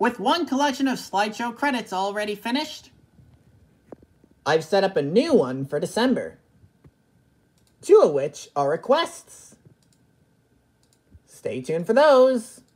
With one collection of slideshow credits already finished, I've set up a new one for December, 2 of which are requests. Stay tuned for those.